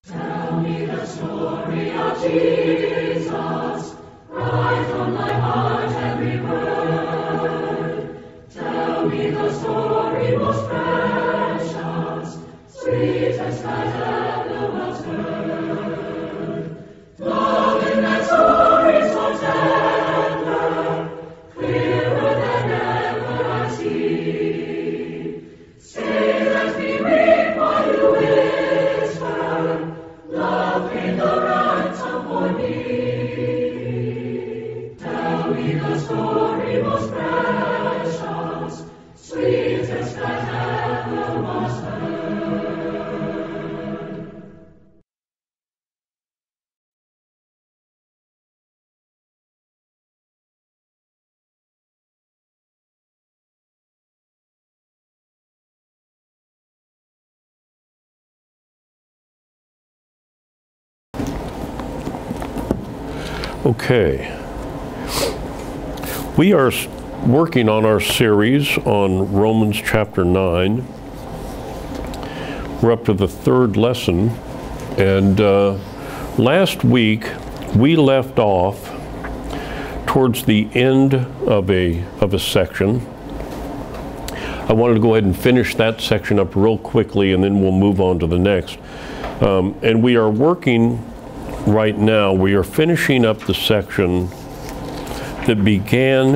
Tell me the story of Jesus, right from my heart every word. Tell me the story most precious, sweetest that ever was heard. Love in that story so tender, clearer than ever I see. Say, let me read while you whisper, love in the ransom for me. Tell me the story most precious, sweetest that ever was heard. Okay, we are working on our series on Romans chapter 9. We're up to the third lesson, and last week we left off towards the end of a section. I wanted to go ahead and finish that section up real quickly, and then we'll move on to the next. And we are working right now, we are finishing up the section that began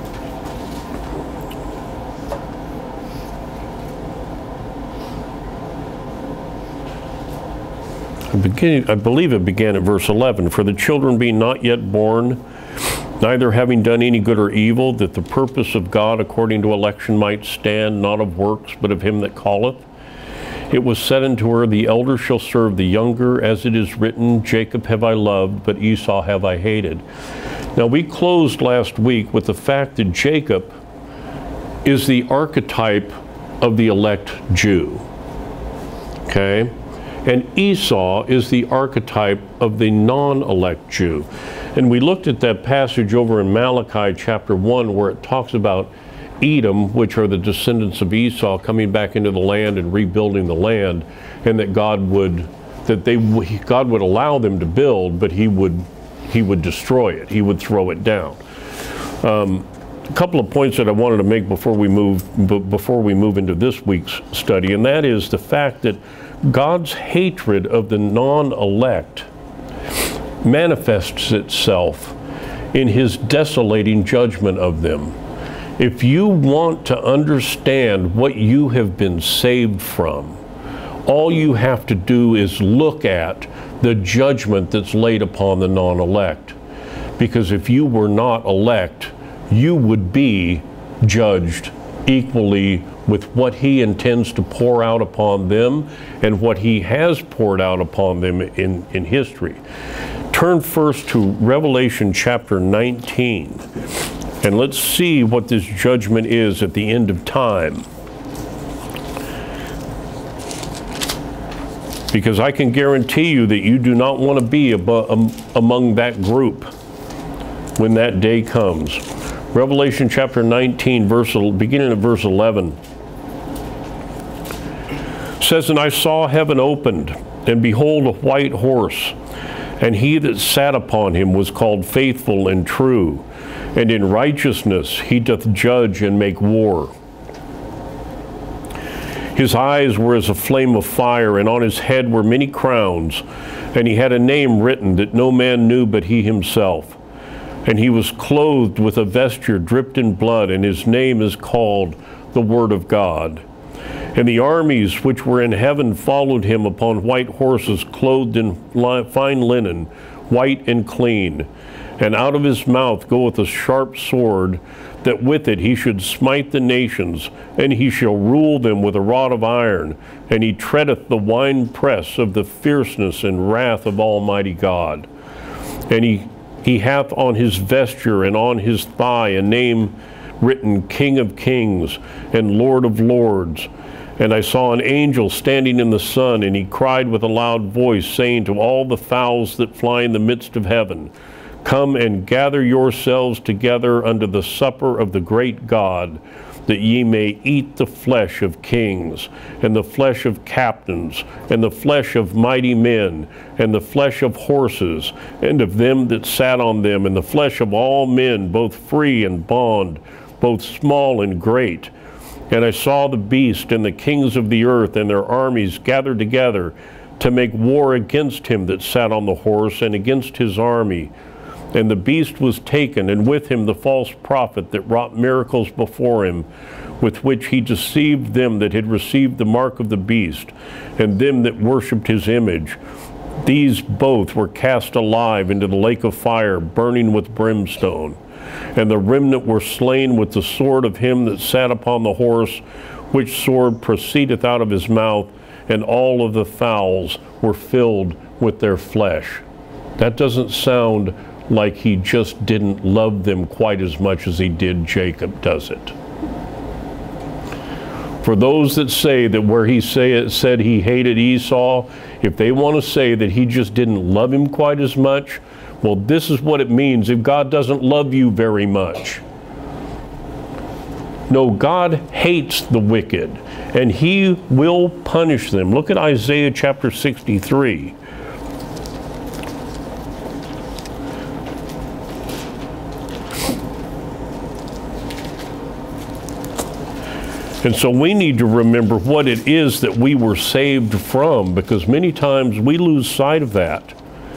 I believe it began at verse 11. For the children being not yet born, neither having done any good or evil, that the purpose of God according to election might stand, not of works, but of him that calleth. It was said unto her, the elder shall serve the younger, as it is written, Jacob have I loved, but Esau have I hated. Now, we closed last week with the fact that Jacob is the archetype of the elect Jew, okay? And Esau is the archetype of the non-elect Jew. And we looked at that passage over in Malachi chapter 1 where it talks about Edom, which are the descendants of Esau, coming back into the land and rebuilding the land, and that God would allow them to build, but he would destroy it. He would throw it down. A couple of points that I wanted to make before we move into this week's study, and that is the fact that God's hatred of the non-elect manifests itself in his desolating judgment of them. If you want to understand what you have been saved from, all you have to do is look at the judgment that's laid upon the non-elect. Because if you were not elect, you would be judged equally with what he intends to pour out upon them and what he has poured out upon them in history. Turn first to Revelation chapter 19. And let's see what this judgment is at the end of time. Because I can guarantee you that you do not want to be among that group when that day comes. Revelation chapter 19, beginning at verse 11. Says, and I saw heaven opened, and behold a white horse, and he that sat upon him was called Faithful and True, and in righteousness he doth judge and make war. His eyes were as a flame of fire, and on his head were many crowns, and he had a name written that no man knew but he himself. And he was clothed with a vesture dripped in blood, and his name is called the Word of God. And the armies which were in heaven followed him upon white horses, clothed in fine linen, white and clean. And out of his mouth goeth a sharp sword, that with it he should smite the nations, and he shall rule them with a rod of iron. And he treadeth the winepress of the fierceness and wrath of Almighty God. And he hath on his vesture and on his thigh a name written, King of Kings and Lord of Lords. And I saw an angel standing in the sun, and he cried with a loud voice, saying to all the fowls that fly in the midst of heaven, Come and gather yourselves together unto the supper of the great God, that ye may eat the flesh of kings, and the flesh of captains, and the flesh of mighty men, and the flesh of horses, and of them that sat on them, and the flesh of all men, both free and bond, both small and great. And I saw the beast and the kings of the earth and their armies gathered together to make war against him that sat on the horse and against his army. And the beast was taken, and with him the false prophet that wrought miracles before him, with which he deceived them that had received the mark of the beast, and them that worshipped his image. These both were cast alive into the lake of fire, burning with brimstone. And the remnant were slain with the sword of him that sat upon the horse, which sword proceedeth out of his mouth, and all of the fowls were filled with their flesh. That doesn't sound like he just didn't love them quite as much as he did Jacob, does it? For those that say that where he said he hated Esau, if they want to say that he just didn't love him quite as much, well, this is what it means if God doesn't love you very much. No, God hates the wicked, and he will punish them. Look at Isaiah chapter 63. And so we need to remember what it is that we were saved from, because many times we lose sight of that.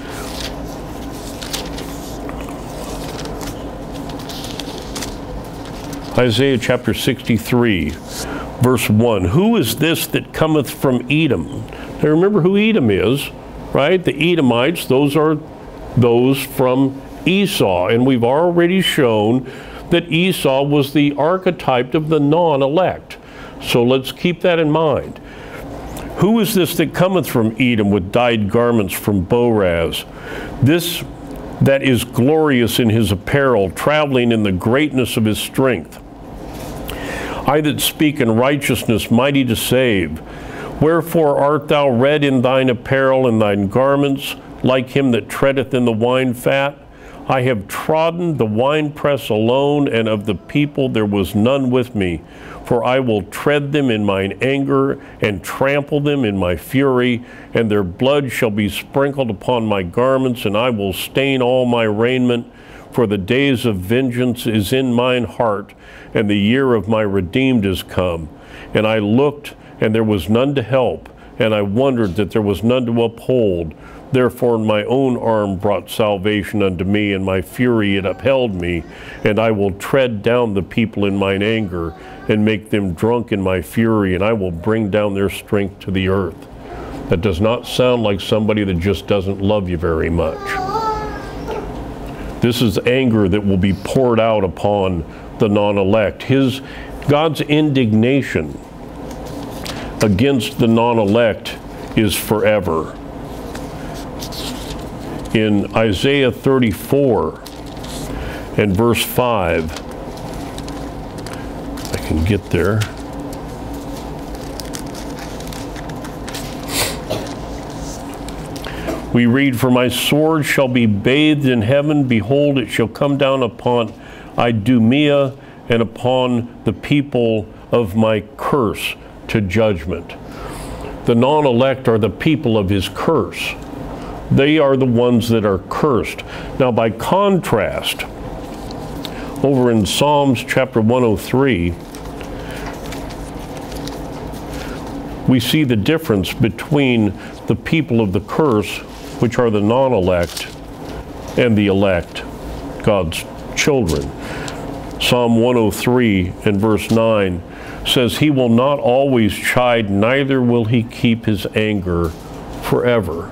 Isaiah chapter 63, verse 1. Who is this that cometh from Edom? Now remember who Edom is, right? The Edomites, those are those from Esau. And we've already shown that Esau was the archetype of the non-elect. So let's keep that in mind. Who is this that cometh from Edom with dyed garments from Boraz? This that is glorious in his apparel, traveling in the greatness of his strength. I that speak in righteousness, mighty to save. Wherefore art thou red in thine apparel and thine garments, like him that treadeth in the wine fat? I have trodden the winepress alone, and of the people there was none with me. For I will tread them in mine anger, and trample them in my fury, and their blood shall be sprinkled upon my garments, and I will stain all my raiment. For the days of vengeance is in mine heart, and the year of my redeemed is come. And I looked, and there was none to help, and I wondered that there was none to uphold. Therefore my own arm brought salvation unto me, and my fury it upheld me. And I will tread down the people in mine anger, and make them drunk in my fury, and I will bring down their strength to the earth. That does not sound like somebody that just doesn't love you very much. This is anger that will be poured out upon the non-elect. God's indignation against the non-elect is forever. In Isaiah 34 and verse 5, I can get there. We read, for my sword shall be bathed in heaven. Behold, it shall come down upon Idumea and upon the people of my curse to judgment. The non-elect are the people of his curse. They are the ones that are cursed. Now, by contrast, over in Psalms chapter 103, we see the difference between the people of the curse, which are the non-elect, and the elect, God's children. Psalm 103 and verse 9 says, he will not always chide, neither will he keep his anger forever.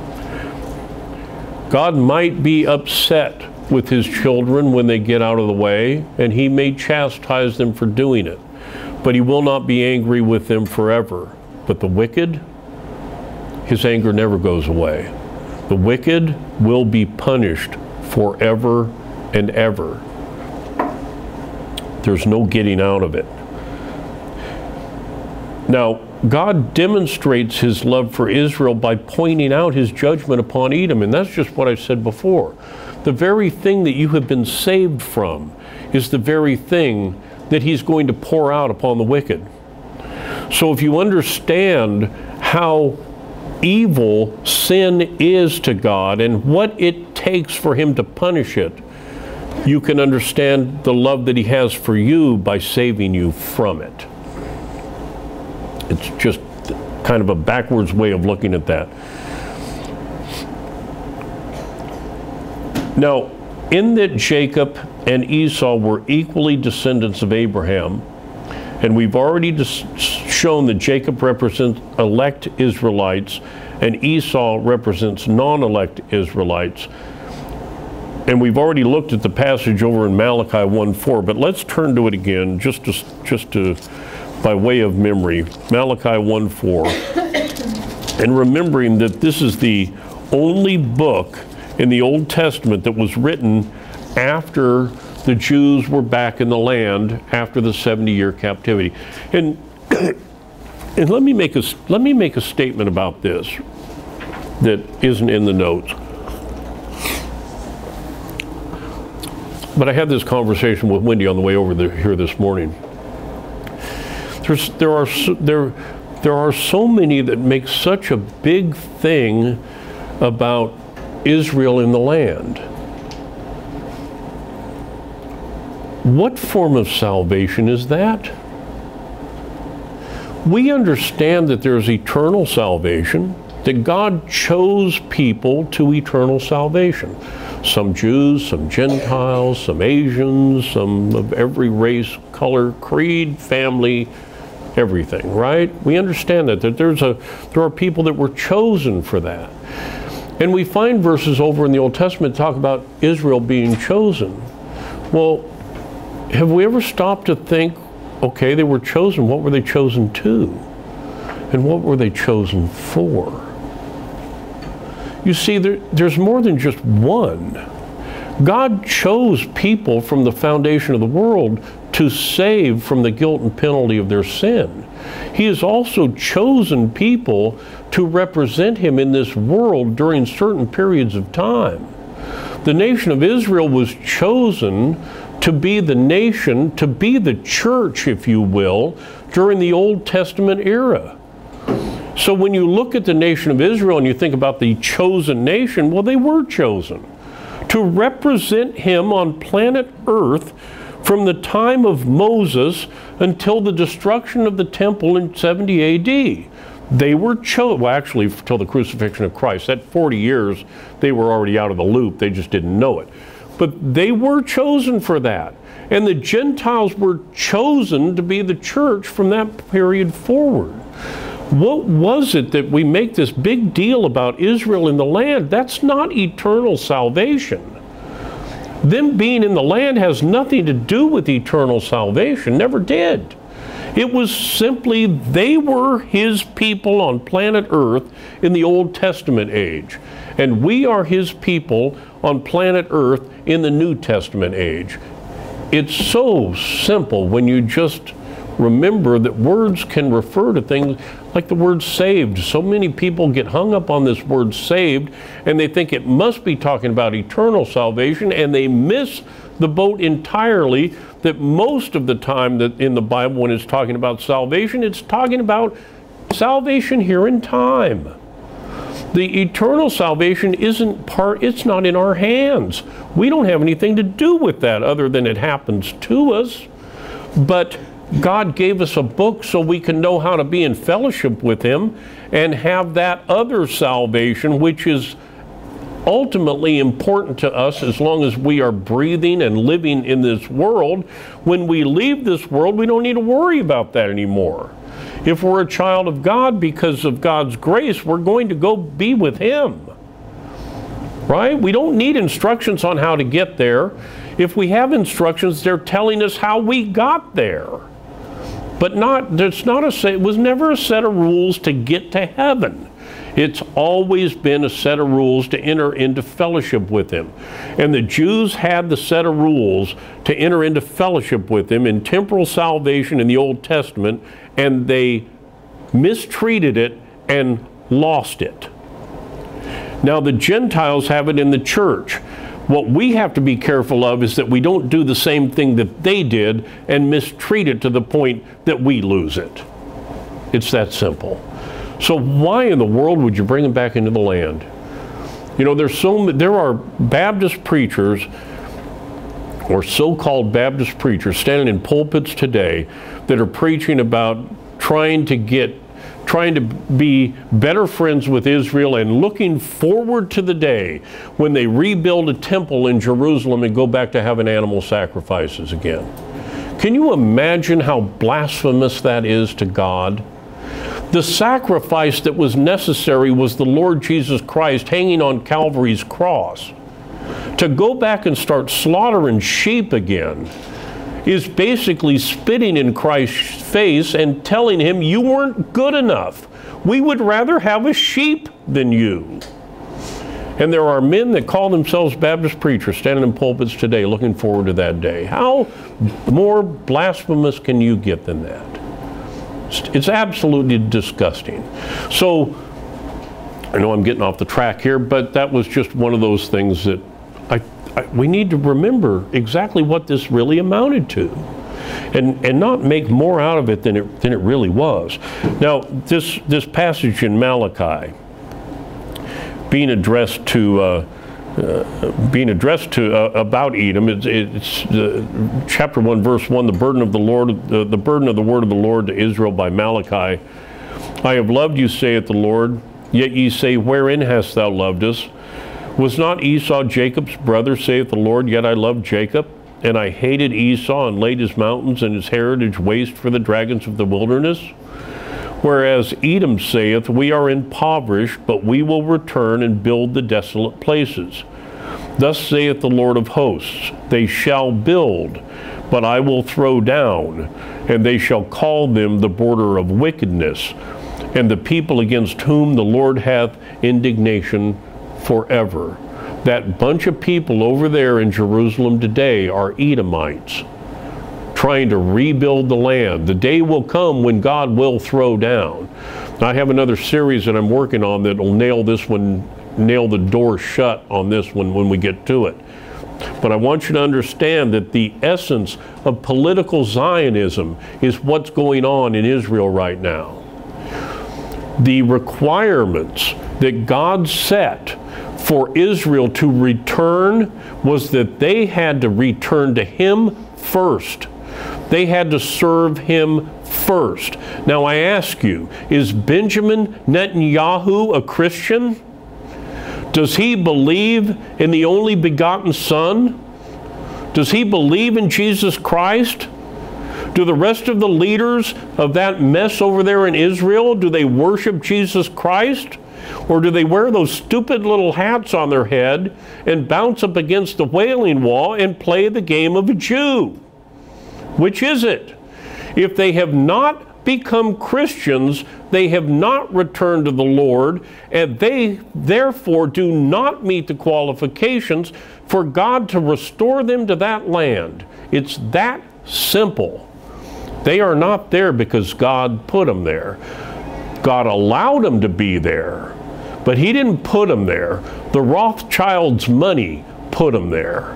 God might be upset with his children when they get out of the way, and he may chastise them for doing it, but he will not be angry with them forever. But the wicked, his anger never goes away. The wicked will be punished forever and ever. There's no getting out of it. Now, God demonstrates his love for Israel by pointing out his judgment upon Edom, and that's just what I said before. The very thing that you have been saved from is the very thing that he's going to pour out upon the wicked. So if you understand how evil sin is to God and what it takes for him to punish it, you can understand the love that he has for you by saving you from it. It's just kind of a backwards way of looking at that. Now, in that Jacob and Esau were equally descendants of Abraham, and we've already shown that Jacob represents elect Israelites and Esau represents non-elect Israelites. And we've already looked at the passage over in Malachi 1:4, but let's turn to it again just to by way of memory. Malachi 1:4. And remembering that this is the only book in the Old Testament that was written after the Jews were back in the land after the 70-year captivity. And let me make a statement about this that isn't in the notes. But I had this conversation with Wendy on the way over here this morning. There are so many that make such a big thing about Israel in the land. What form of salvation is that? We understand that there's eternal salvation, that God chose people to eternal salvation. Some Jews, some Gentiles, some Asians, some of every race, color, creed, family, everything, right? We understand that there are people that were chosen for that. And we find verses over in the Old Testament talk about Israel being chosen. Well, have we ever stopped to think, okay, they were chosen, what were they chosen to? And what were they chosen for? You see, there's more than just one. God chose people from the foundation of the world to save from the guilt and penalty of their sin. He has also chosen people to represent him in this world during certain periods of time. The nation of Israel was chosen to be the nation, to be the church, if you will, during the Old Testament era. So when you look at the nation of Israel and you think about the chosen nation, well, they were chosen to represent him on planet Earth from the time of Moses until the destruction of the temple in 70 AD. They were chosen, well, actually, until the crucifixion of Christ. That 40 years, they were already out of the loop. They just didn't know it. But they were chosen for that. And the Gentiles were chosen to be the church from that period forward. What was it that we make this big deal about Israel in the land? That's not eternal salvation. Them being in the land has nothing to do with eternal salvation, never did. It was simply they were his people on planet Earth in the Old Testament age. And we are his people on planet Earth in the New Testament age. It's so simple when you just remember that words can refer to things like the word saved. So many people get hung up on this word saved and they think it must be talking about eternal salvation, and they miss the boat entirely that most of the time that in the Bible when it's talking about salvation, it's talking about salvation here in time. The eternal salvation it's not in our hands. We don't have anything to do with that other than it happens to us. But God gave us a book so we can know how to be in fellowship with him and have that other salvation, which is ultimately important to us as long as we are breathing and living in this world. When we leave this world, we don't need to worry about that anymore. If we're a child of God, because of God's grace, we're going to go be with him. Right? We don't need instructions on how to get there. If we have instructions, they're telling us how we got there. But it was never a set of rules to get to heaven. It's always been a set of rules to enter into fellowship with him. And the Jews had the set of rules to enter into fellowship with him in temporal salvation in the Old Testament, and they mistreated it and lost it. Now the Gentiles have it in the church, What we have to be careful of is that we don't do the same thing that they did and mistreat it to the point that we lose it. It's that simple. So why in the world would you bring them back into the land? You know, there are Baptist preachers, or so-called Baptist preachers, standing in pulpits today that are preaching about trying to be better friends with Israel and looking forward to the day when they rebuild a temple in Jerusalem and go back to having animal sacrifices again. Can you imagine how blasphemous that is to God? The sacrifice that was necessary was the Lord Jesus Christ hanging on Calvary's cross. To go back and start slaughtering sheep again is basically spitting in Christ's face and telling him, you weren't good enough. We would rather have a sheep than you. And there are men that call themselves Baptist preachers standing in pulpits today looking forward to that day. How more blasphemous can you get than that? It's absolutely disgusting. So, I know I'm getting off the track here, but that was just one of those things that we need to remember exactly what this really amounted to, and not make more out of it than it really was. Now, this passage in Malachi, being addressed to about Edom, it's chapter 1, verse 1, the burden of the word of the Lord to Israel by Malachi. I have loved you, saith the Lord, yet ye say, wherein hast thou loved us? Was not Esau Jacob's brother, saith the Lord, yet I loved Jacob, and I hated Esau, and laid his mountains and his heritage waste for the dragons of the wilderness? Whereas Edom saith, we are impoverished, but we will return and build the desolate places. Thus saith the Lord of hosts, they shall build, but I will throw down, and they shall call them the border of wickedness, and the people against whom the Lord hath indignation forever. That bunch of people over there in Jerusalem today are Edomites, trying to rebuild the land. The day will come when God will throw down. I have another series that I'm working on that will nail the door shut on this one when we get to it. But I want you to understand that the essence of political Zionism is what's going on in Israel right now. The requirements that God set for Israel to return was that they had to return to Him first. They had to serve Him first. Now I ask you, is Benjamin Netanyahu a Christian? Does he believe in the only begotten Son? Does he believe in Jesus Christ? Do the rest of the leaders of that mess over there in Israel, do they worship Jesus Christ? Or do they wear those stupid little hats on their head and bounce up against the Wailing Wall and play the game of a Jew? Which is it? If they have not become Christians, they have not returned to the Lord, and they therefore do not meet the qualifications for God to restore them to that land. It's that simple. They are not there because God put them there. God allowed them to be there, but He didn't put them there. The Rothschilds' money put them there.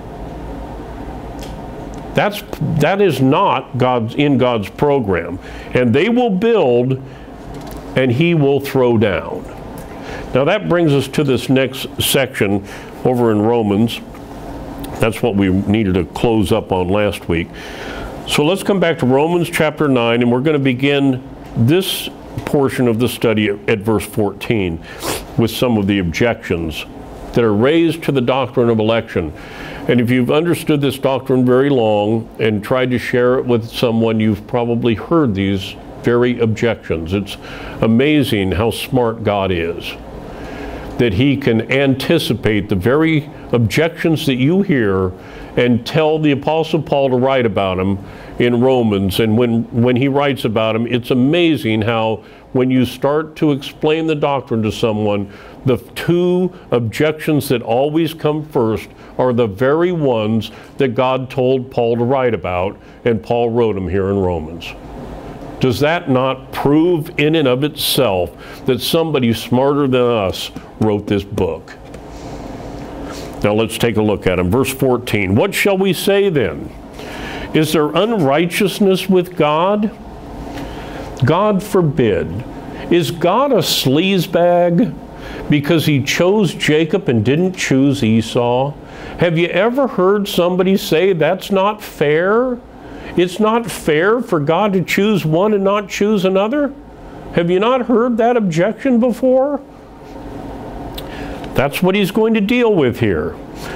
That is not in God's program. And they will build, and He will throw down. Now that brings us to this next section over in Romans. That's what we needed to close up on last week. So let's come back to Romans chapter 9, and we're going to begin this portion of the study at verse 14 with some of the objections that are raised to the doctrine of election. And if you've understood this doctrine very long and tried to share it with someone, you've probably heard these very objections. It's amazing how smart God is, that He can anticipate the very objections that you hear and tell the Apostle Paul to write about them in Romans. And when he writes about them, it's amazing how when you start to explain the doctrine to someone, the two objections that always come first are the very ones that God told Paul to write about, and Paul wrote them here in Romans. Does that not prove in and of itself that somebody smarter than us wrote this book? Now let's take a look at them. Verse 14, what shall we say then? Is there unrighteousness with God? God forbid. Is God a sleazebag because he chose Jacob and didn't choose Esau? Have you ever heard somebody say that's not fair? It's not fair for God to choose one and not choose another? Have you not heard that objection before? That's what he's going to deal with here.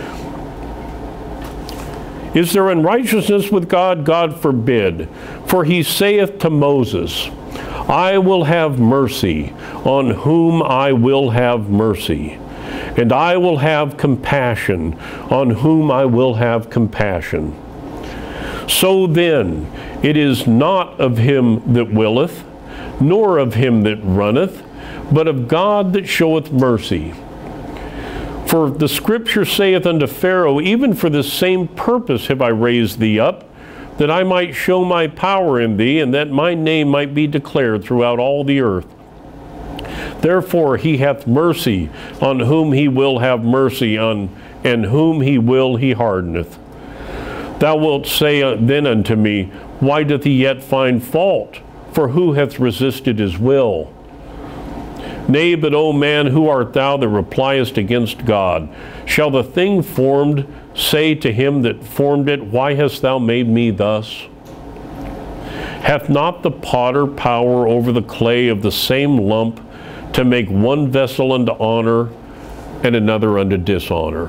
Is there unrighteousness with God? God forbid. For he saith to Moses, I will have mercy on whom I will have mercy, and I will have compassion on whom I will have compassion. So then, it is not of him that willeth, nor of him that runneth, but of God that showeth mercy. For the Scripture saith unto Pharaoh, even for this same purpose have I raised thee up, that I might show my power in thee, and that my name might be declared throughout all the earth. Therefore he hath mercy on whom he will have mercy, and whom he will he hardeneth. Thou wilt say then unto me, why doth he yet find fault? For who hath resisted his will? Nay, but, O man, who art thou that repliest against God? Shall the thing formed say to him that formed it, why hast thou made me thus? Hath not the potter power over the clay of the same lump to make one vessel unto honor and another unto dishonor?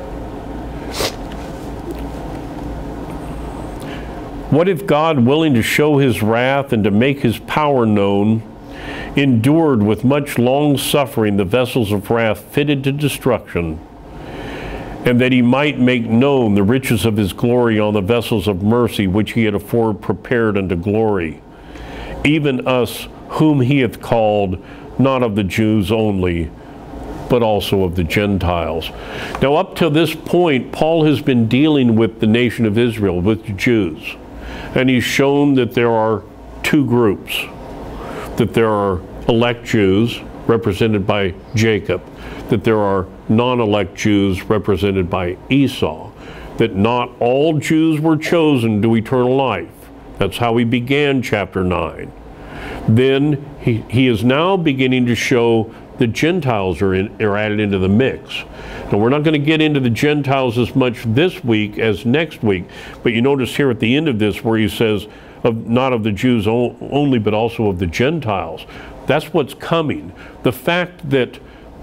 What if God, willing to show his wrath and to make his power known, endured with much long suffering the vessels of wrath fitted to destruction, and that he might make known the riches of his glory on the vessels of mercy which he had afore prepared unto glory, even us whom he hath called, not of the Jews only, but also of the Gentiles. Now up to this point, Paul has been dealing with the nation of Israel, with the Jews, and he's shown that there are two groups, that there are elect Jews represented by Jacob, that there are non-elect Jews represented by Esau, that not all Jews were chosen to eternal life. That's how he began chapter 9. Then he is now beginning to show the Gentiles are added into the mix. Now we're not going to get into the Gentiles as much this week as next week, but you notice here at the end of this where he says, not of the Jews only, but also of the Gentiles. That's what's coming. The fact that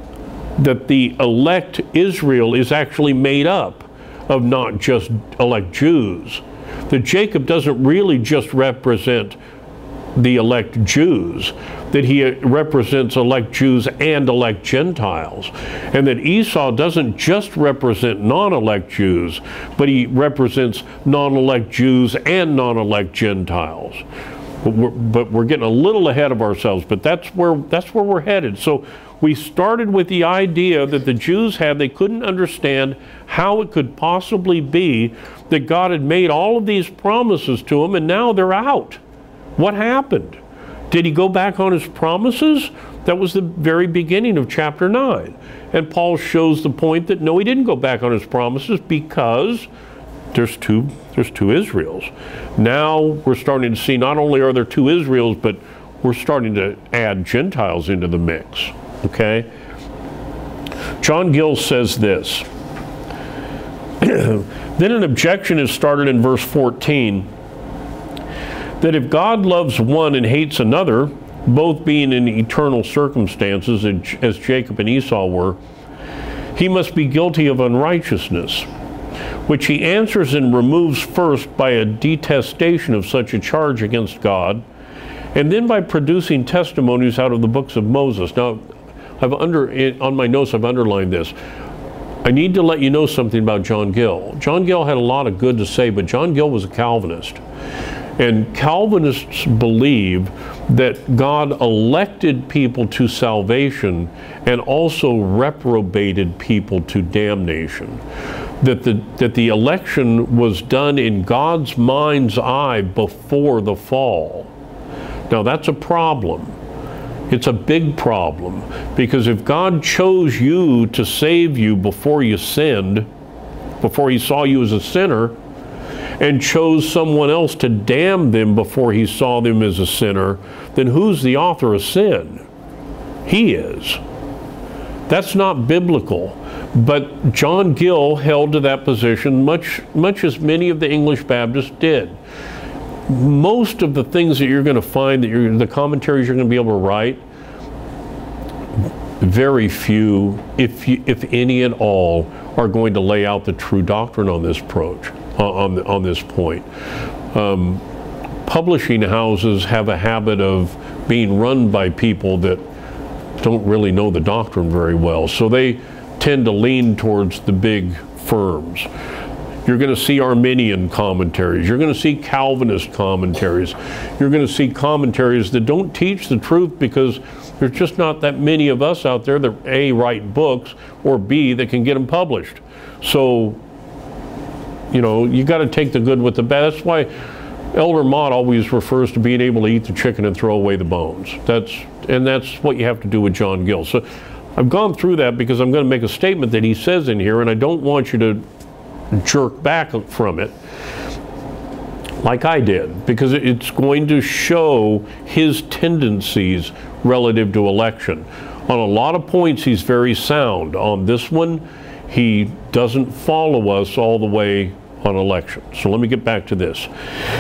the elect Israel is actually made up of not just elect Jews. That Jacob doesn't really just represent the elect Jews, that he represents elect Jews and elect Gentiles, and that Esau doesn't just represent non-elect Jews, but he represents non-elect Jews and non-elect Gentiles. But we're getting a little ahead of ourselves, but that's where we're headed. So we started with the idea that the Jews they couldn't understand how it could possibly be that God had made all of these promises to them, and now they're out. What happened? Did he go back on his promises? That was the very beginning of chapter 9. And Paul shows the point that no, he didn't go back on his promises because there's two Israels. Now we're starting to see not only are there two Israels, but we're starting to add Gentiles into the mix. Okay? John Gill says this. Then an objection is started in verse 14, that if God loves one and hates another, both being in eternal circumstances, as Jacob and Esau were, he must be guilty of unrighteousness, which he answers and removes first by a detestation of such a charge against God, and then by producing testimonies out of the books of Moses. Now, on my notes I've underlined this. I need to let you know something about John Gill. John Gill had a lot of good to say, but John Gill was a Calvinist. And Calvinists believe that God elected people to salvation and also reprobated people to damnation. That the election was done in God's mind's eye before the fall. Now that's a problem. It's a big problem, because if God chose you to save you before you sinned, before he saw you as a sinner, and chose someone else to damn them before he saw them as a sinner, then who's the author of sin? He is. That's not biblical. But John Gill held to that position much as many of the English Baptists did. Most of the things that you're going to find, the commentaries you're going to be able to write, very few, if any at all, are going to lay out the true doctrine on this approach, on this point. Publishing houses have a habit of being run by people that don't really know the doctrine very well, so they tend to lean towards the big firms. You're going to see Arminian commentaries. You're going to see Calvinist commentaries. You're going to see commentaries that don't teach the truth, because there's just not that many of us out there that A, write books, or B, that can get them published. So, you know, you got to take the good with the bad. That's why Elder Mott always refers to being able to eat the chicken and throw away the bones. That's what you have to do with John Gill. So I've gone through that because I'm going to make a statement that he says in here, and I don't want you to jerk back from it like I did, because it's going to show his tendencies relative to election. On a lot of points, he's very sound. On this one, he doesn't follow us all the way on election. So let me get back to this.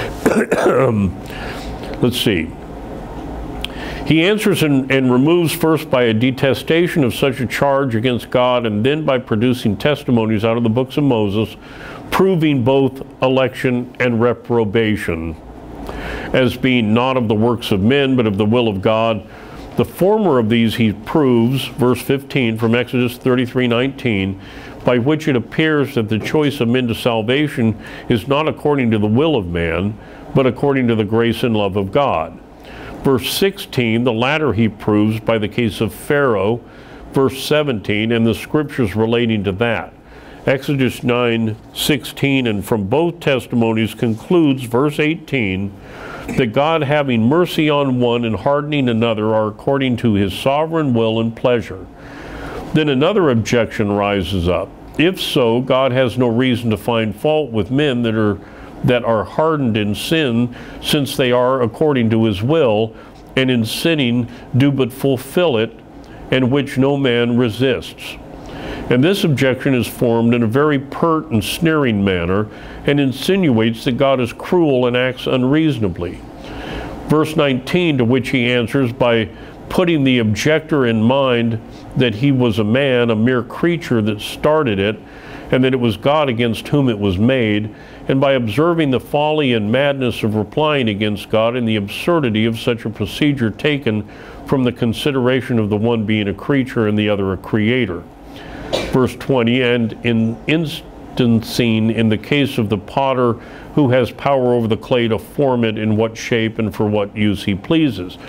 Let's see. He answers and removes first by a detestation of such a charge against God, and then by producing testimonies out of the books of Moses, proving both election and reprobation as being not of the works of men, but of the will of God. The former of these he proves, verse 15 from Exodus 33:19, by which it appears that the choice of men to salvation is not according to the will of man, but according to the grace and love of God. Verse 16, the latter he proves by the case of Pharaoh, verse 17, and the scriptures relating to that. Exodus 9:16, and from both testimonies concludes, verse 18, that God, having mercy on one and hardening another, are according to his sovereign will and pleasure. Then another objection rises up. If so, God has no reason to find fault with men that are hardened in sin, since they are according to his will, and in sinning do but fulfill it, and which no man resists. And this objection is formed in a very pert and sneering manner, and insinuates that God is cruel and acts unreasonably. Verse 19, to which he answers by putting the objector in mind that he was a man, a mere creature that started it, and that it was God against whom it was made, and by observing the folly and madness of replying against God, and the absurdity of such a procedure taken from the consideration of the one being a creature and the other a creator. Verse 20, and in instancing in the case of the potter who has power over the clay to form it in what shape and for what use he pleases.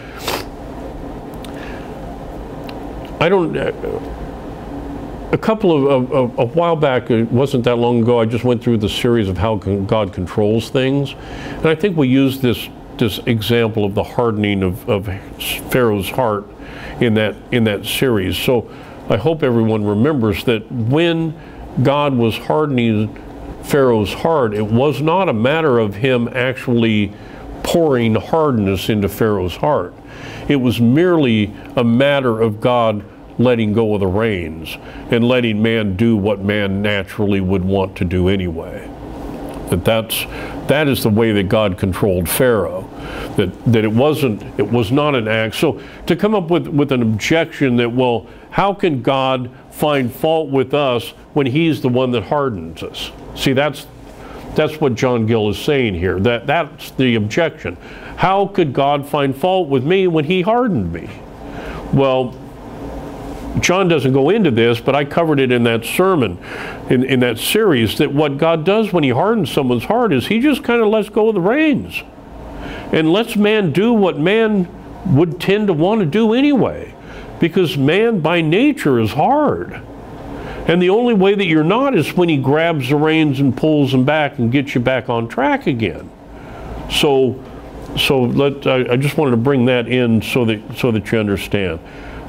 A while back, it wasn't that long ago, I just went through the series of how God controls things. And I think we used this example of the hardening of Pharaoh's heart in that series. So I hope everyone remembers that when God was hardening Pharaoh's heart, it was not a matter of him actually pouring hardness into Pharaoh's heart. It was merely a matter of God letting go of the reins and letting man do what man naturally would want to do anyway. That is the way that God controlled Pharaoh. That it was not an act. So to come up with an objection that, well, how can God find fault with us when he's the one that hardens us? See, that's what John Gill is saying here. That's the objection. How could God find fault with me when he hardened me? Well, John doesn't go into this, but I covered it in that sermon, in that series, that what God does when he hardens someone's heart is he just kind of lets go of the reins and lets man do what man would tend to want to do anyway, because man by nature is hard. And the only way that you're not is when he grabs the reins and pulls them back and gets you back on track again. So I just wanted to bring that in so that you understand.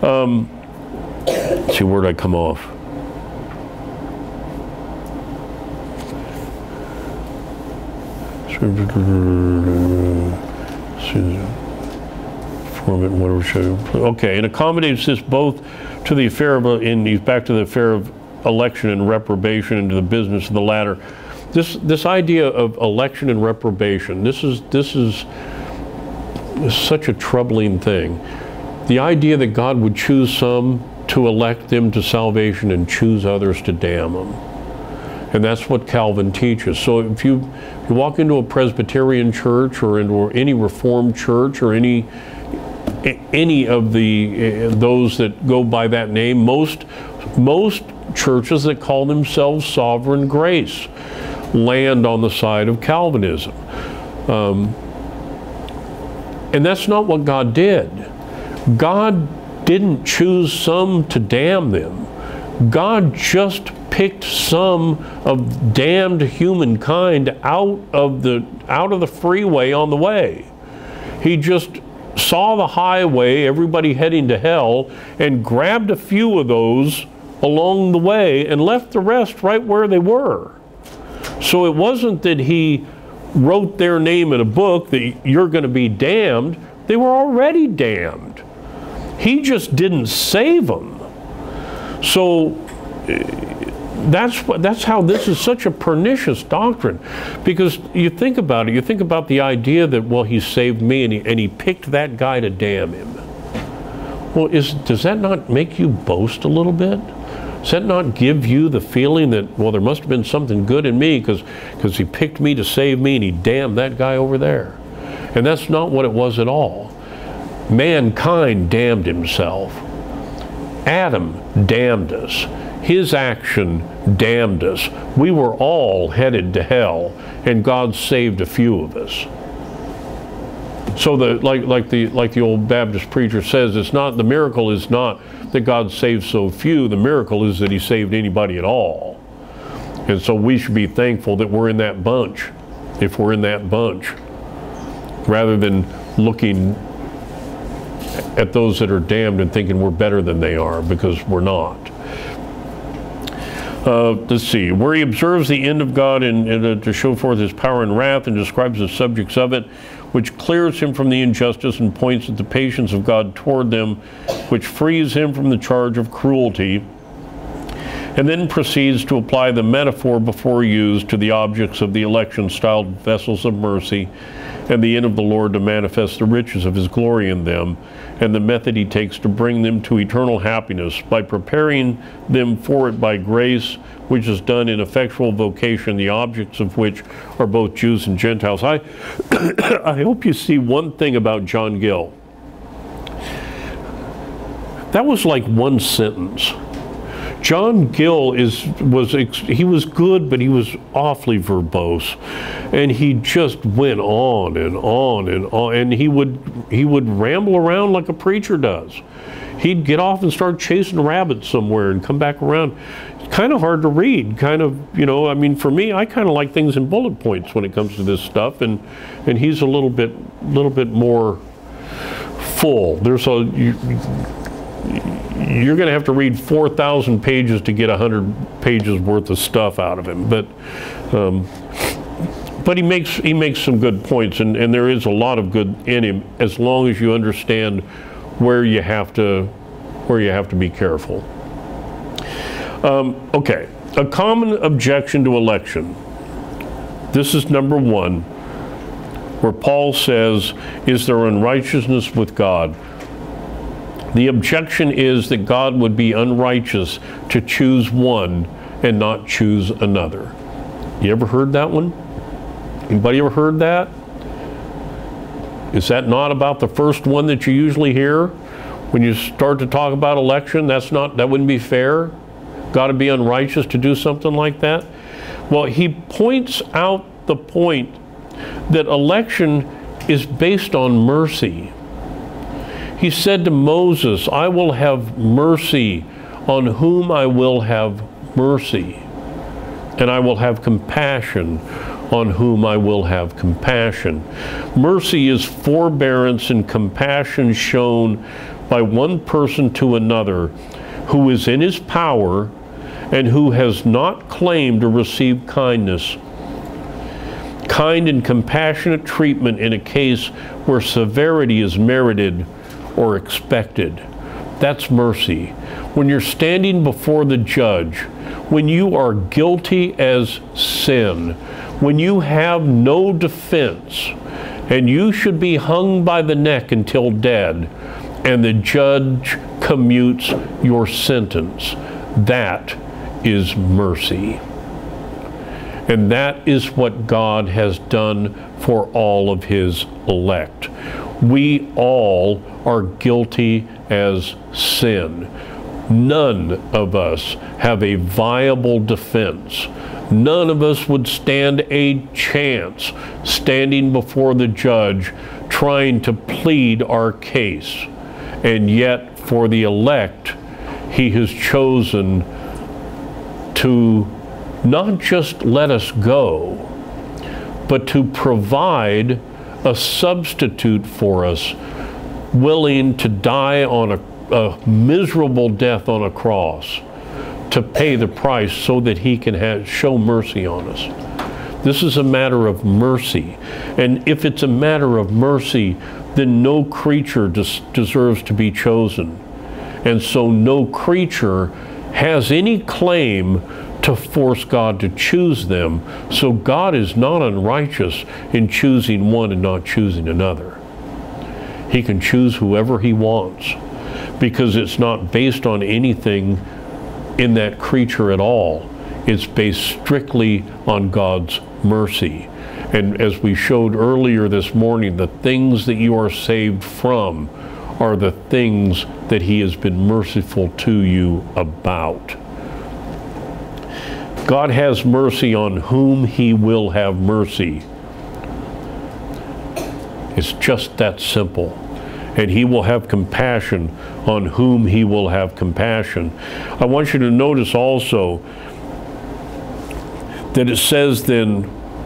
Let's see, where did I come off? Okay, and accommodates this both to the affair of, and he's back to the affair of election and reprobation, and to the business of the latter. This idea of election and reprobation, this is such a troubling thing. The idea that God would choose some to elect them to salvation and choose others to damn them. And that's what Calvin teaches. So if you walk into a Presbyterian church or into any Reformed church or any of those that go by that name, most churches that call themselves Sovereign Grace land on the side of Calvinism. And that's not what God did. God didn't choose some to damn them. God just picked some of damned humankind out of the freeway on the way. He just saw the highway, everybody heading to hell, and grabbed a few of those along the way and left the rest right where they were. So it wasn't that he wrote their name in a book that you're going to be damned. They were already damned. He just didn't save them. So that's how this is such a pernicious doctrine, because you think about it. You think about the idea that, well, he saved me and he picked that guy to damn him. Well, does that not make you boast a little bit? Does that not give you the feeling that, well, there must have been something good in me because he picked me to save me and he damned that guy over there? And that's not what it was at all. Mankind damned himself. Adam damned us. His action damned us. We were all headed to hell, and God saved a few of us. So like the old Baptist preacher says, the miracle is not that God saved so few. The miracle is that he saved anybody at all. And so we should be thankful that we're in that bunch, if we're in that bunch, rather than looking at those that are damned and thinking we're better than they are, because we're not. Let's see, where he observes the end of God and to show forth his power and wrath, and describes the subjects of it, which clears him from the injustice and points at the patience of God toward them, which frees him from the charge of cruelty, and then proceeds to apply the metaphor before used to the objects of the election, styled vessels of mercy, and the end of the Lord to manifest the riches of his glory in them, and the method he takes to bring them to eternal happiness by preparing them for it by grace, which is done in effectual vocation, the objects of which are both Jews and Gentiles. I hope you see one thing about John Gill. That was like one sentence. John Gill was good, but he was awfully verbose, and he just went on and on and on, and he would ramble around like a preacher does. He'd get off and start chasing rabbits somewhere and come back around. It's kind of hard to read, I mean, for me, I kind of like things in bullet points when it comes to this stuff, and he's a little bit more full. You're going to have to read 4,000 pages to get 100 pages worth of stuff out of him, but he makes some good points, and there is a lot of good in him, as long as you understand where you have to be careful. Okay, a common objection to election. This is number one, where Paul says, "Is there unrighteousness with God?" The objection is that God would be unrighteous to choose one and not choose another. You ever heard that one? Anybody ever heard that? Is that not about the first one that you usually hear? When you start to talk about election, that wouldn't be fair? God would be unrighteous to do something like that? Well, he points out the point that election is based on mercy. He said to Moses, "I will have mercy on whom I will have mercy, and I will have compassion on whom I will have compassion. Mercy is forbearance and compassion shown by one person to another who is in his power and who has not claimed to receive kindness. Kind and compassionate treatment in a case where severity is merited or expected. That's mercy. When you're standing before the judge, when you are guilty as sin, when you have no defense, and you should be hung by the neck until dead, and the judge commutes your sentence, that is mercy. And that is what God has done for all of his elect. We all are guilty as sin. None of us have a viable defense. None of us would stand a chance standing before the judge trying to plead our case. And yet, for the elect, he has chosen to not just let us go, but to provide a substitute for us, willing to die on a miserable death on a cross to pay the price so that he can show mercy on us. This is a matter of mercy. And if it's a matter of mercy, then no creature deserves to be chosen. And so no creature has any claim to force God to choose them. So God is not unrighteous in choosing one and not choosing another. He can choose whoever he wants, because it's not based on anything in that creature at all. It's based strictly on God's mercy. And as we showed earlier this morning, the things that you are saved from are the things that he has been merciful to you about. God has mercy on whom he will have mercy. It's just that simple. And he will have compassion on whom he will have compassion. I want you to notice also that it says then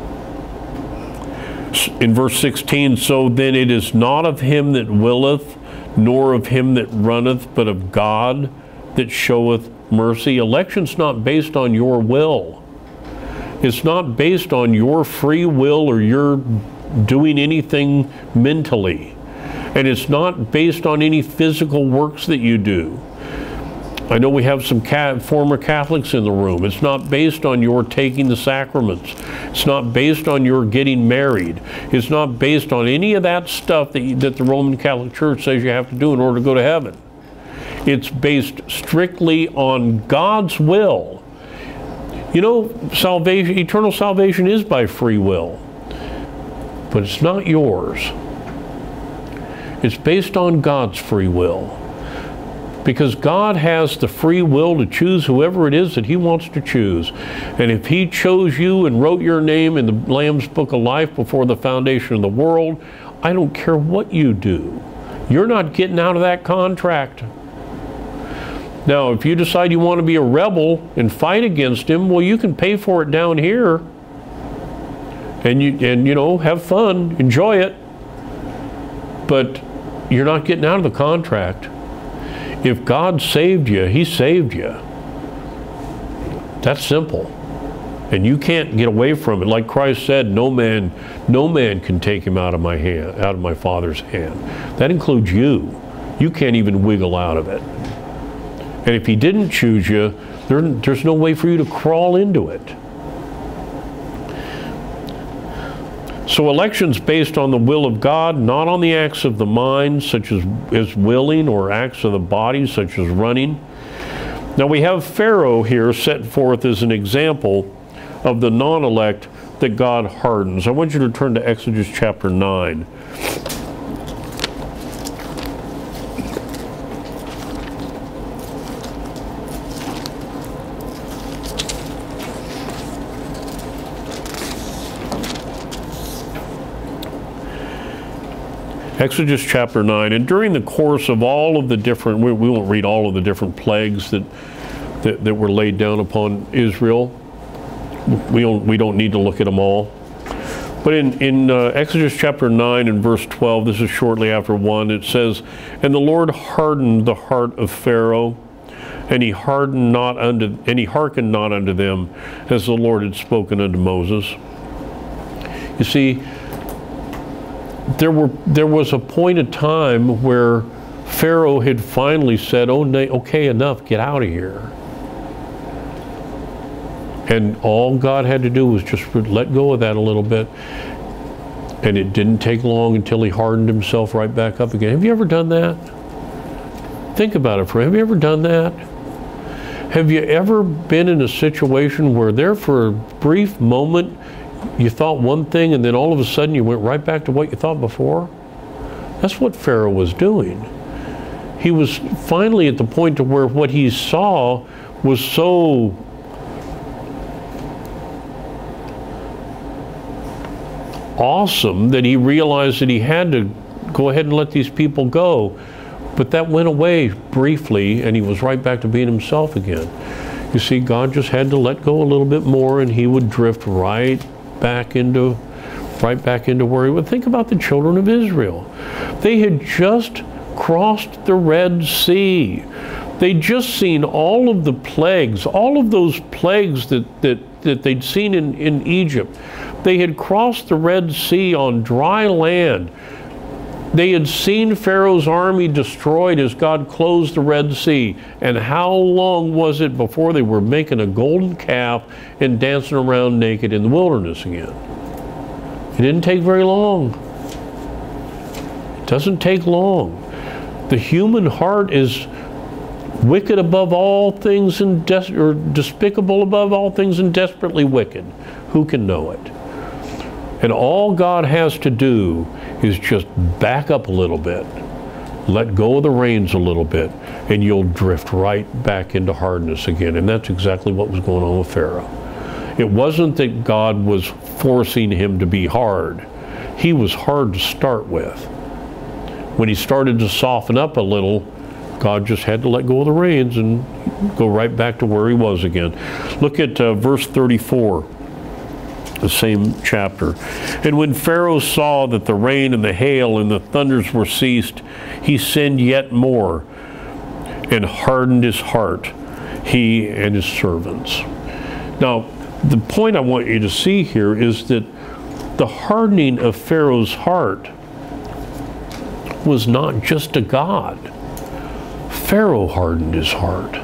in verse 16, so then it is not of him that willeth, nor of him that runneth, but of God that showeth mercy. Election's not based on your will. It's not based on your free will or your doing anything mentally. And it's not based on any physical works that you do. I know we have some former Catholics in the room. It's not based on your taking the sacraments. It's not based on your getting married. It's not based on any of that stuff that the Roman Catholic Church says you have to do in order to go to heaven. It's based strictly on God's will. You know, salvation, eternal salvation is by free will, but it's not yours. It's based on God's free will, because God has the free will to choose whoever it is that he wants to choose. And if he chose you and wrote your name in the Lamb's Book of Life before the foundation of the world, I don't care what you do. You're not getting out of that contract. Now, if you decide you want to be a rebel and fight against him, well, you can pay for it down here, and you know, have fun, enjoy it, but you're not getting out of the contract. If God saved you, he saved you. That's simple. And you can't get away from it. Like Christ said, no man can take him out of my hand, out of my Father's hand. That includes you. You can't even wiggle out of it. And if he didn't choose you, there's no way for you to crawl into it. So election's based on the will of God, not on the acts of the mind, such as willing, or acts of the body, such as running. Now we have Pharaoh here set forth as an example of the non-elect that God hardens. I want you to turn to Exodus chapter 9. Exodus chapter 9, and during the course of all of the different, we won't read all of the different plagues that were laid down upon Israel. We don't need to look at them all. But in Exodus chapter 9 and verse 12, this is shortly after 1, it says, "And the Lord hardened the heart of Pharaoh, and he hearkened not unto them, as the Lord had spoken unto Moses." You see, there was a point of time where Pharaoh had finally said, "Oh, okay, enough, get out of here." And all God had to do was just let go of that a little bit. And it didn't take long until he hardened himself right back up again. Have you ever done that? Think about it, friend. Have you ever done that? Have you ever been in a situation where there for a brief moment you thought one thing and then all of a sudden you went right back to what you thought before? That's what Pharaoh was doing. He was finally at the point to where what he saw was so awesome that he realized that he had to go ahead and let these people go. But that went away briefly and he was right back to being himself again. You see, God just had to let go a little bit more and he would drift right back into where he would. Think about the children of Israel. They had just crossed the Red Sea. They'd just seen all of the plagues, all of those plagues that they'd seen in Egypt. They had crossed the Red Sea on dry land. They had seen Pharaoh's army destroyed as God closed the Red Sea. And how long was it before they were making a golden calf and dancing around naked in the wilderness again? It didn't take very long. It doesn't take long. The human heart is wicked above all things and despicable above all things and desperately wicked. Who can know it? And all God has to do is just back up a little bit, let go of the reins a little bit, and you'll drift right back into hardness again. And that's exactly what was going on with Pharaoh. It wasn't that God was forcing him to be hard. He was hard to start with. When he started to soften up a little, God just had to let go of the reins and go right back to where he was again. Look at verse 34. The same chapter. "And when Pharaoh saw that the rain and the hail and the thunders were ceased, he sinned yet more and hardened his heart, he and his servants." Now, the point I want you to see here is that the hardening of Pharaoh's heart was not just to God. Pharaoh hardened his heart.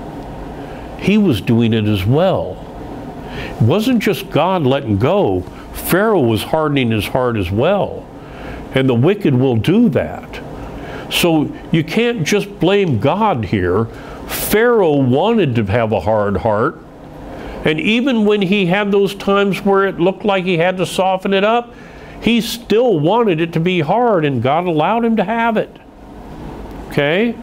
He was doing it as well. It wasn't just God letting go. Pharaoh was hardening his heart as well. And the wicked will do that. So you can't just blame God here. Pharaoh wanted to have a hard heart. And even when he had those times where it looked like he had to soften it up, he still wanted it to be hard, and God allowed him to have it. Okay?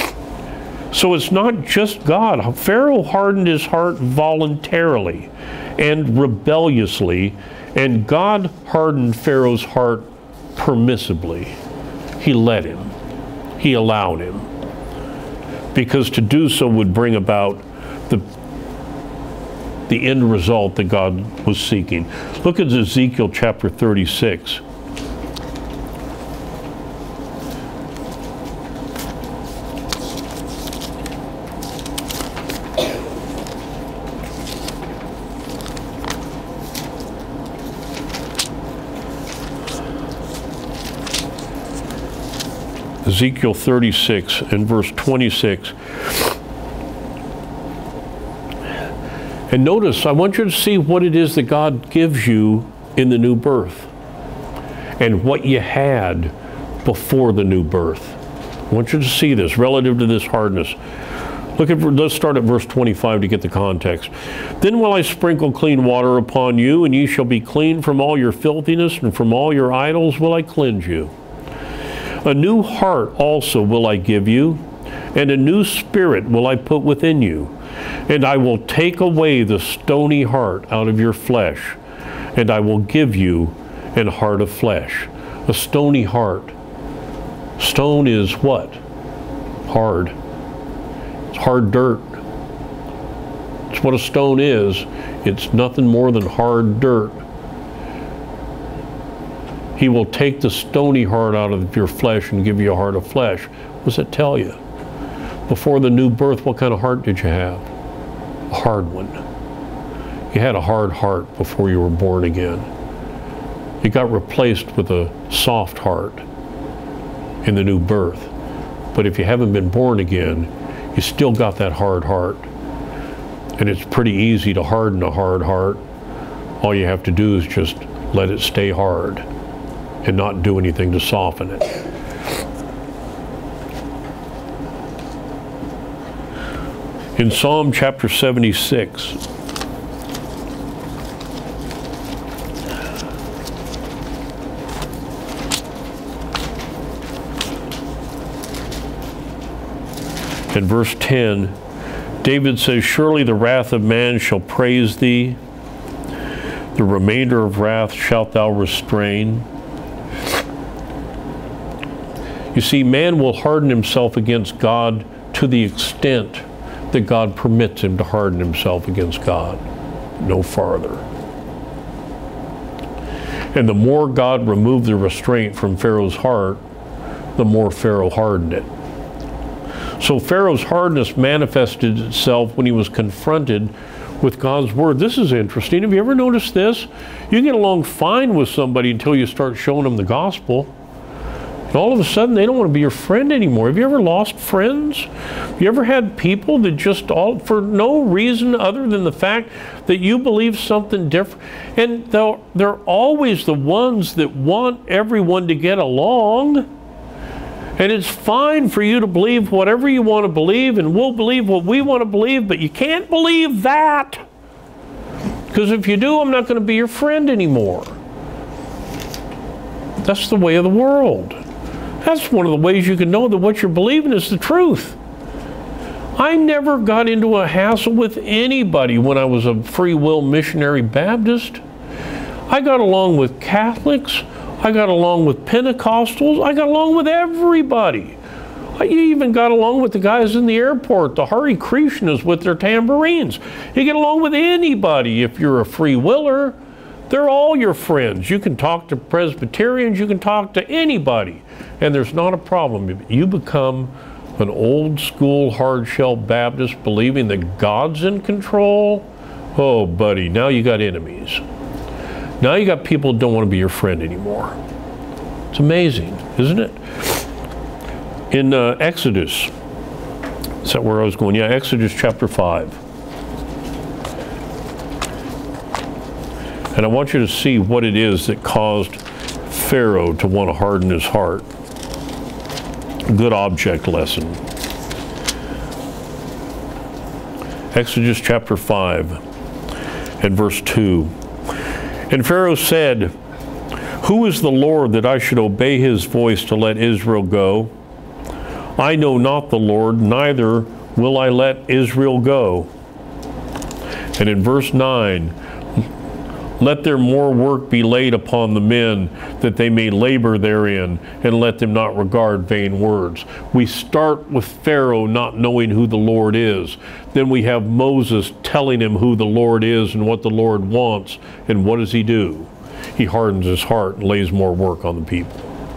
So it's not just God. Pharaoh hardened his heart voluntarily and rebelliously, and God hardened Pharaoh's heart permissibly. He let him. He allowed him. Because to do so would bring about the end result that God was seeking. Look at Ezekiel chapter 36. Ezekiel 36 and verse 26. And notice, I want you to see what it is that God gives you in the new birth and what you had before the new birth. I want you to see this relative to this hardness. Let's start at verse 25 to get the context. "Then will I sprinkle clean water upon you, and ye shall be clean from all your filthiness, and from all your idols will I cleanse you. A new heart also will I give you, and a new spirit will I put within you. And I will take away the stony heart out of your flesh, and I will give you an heart of flesh." A stony heart. Stone is what? Hard. It's hard dirt. It's what a stone is. It's nothing more than hard dirt. He will take the stony heart out of your flesh and give you a heart of flesh. What does it tell you? Before the new birth, what kind of heart did you have? A hard one. You had a hard heart before you were born again. It got replaced with a soft heart in the new birth. But if you haven't been born again, you still got that hard heart. And it's pretty easy to harden a hard heart. All you have to do is just let it stay hard and not do anything to soften it. In Psalm chapter 76, in verse 10, David says, "Surely the wrath of man shall praise thee, the remainder of wrath shalt thou restrain." You see, man will harden himself against God to the extent that God permits him to harden himself against God, no farther. And the more God removed the restraint from Pharaoh's heart, the more Pharaoh hardened it. So Pharaoh's hardness manifested itself when he was confronted with God's word. This is interesting. Have you ever noticed this? You get along fine with somebody until you start showing them the gospel. And all of a sudden, they don't want to be your friend anymore. Have you ever lost friends? Have you ever had people that just all, for no reason other than the fact that you believe something different? And they're always the ones that want everyone to get along. And it's fine for you to believe whatever you want to believe, and we'll believe what we want to believe, but you can't believe that. Because if you do, I'm not going to be your friend anymore. That's the way of the world. That's one of the ways you can know that what you're believing is the truth. I never got into a hassle with anybody when I was a free will missionary Baptist. I got along with Catholics. I got along with Pentecostals. I got along with everybody. I even got along with the guys in the airport, the Hare Krishnas with their tambourines. You get along with anybody if you're a free willer. They're all your friends. You can talk to Presbyterians, you can talk to anybody, and there's not a problem. You become an old school hard-shell Baptist believing that God's in control, oh buddy, now you got enemies. Now you got people who don't want to be your friend anymore. It's amazing, isn't it? In Exodus, is that where I was going? Yeah, Exodus chapter 5. And I want you to see what it is that caused Pharaoh to want to harden his heart. A good object lesson. Exodus chapter 5 and verse 2. And Pharaoh said, "Who is the Lord that I should obey his voice to let Israel go? I know not the Lord, neither will I let Israel go." And in verse 9, "Let their more work be laid upon the men, that they may labor therein, and let them not regard vain words." We start with Pharaoh not knowing who the Lord is. Then we have Moses telling him who the Lord is and what the Lord wants. And what does he do? He hardens his heart and lays more work on the people.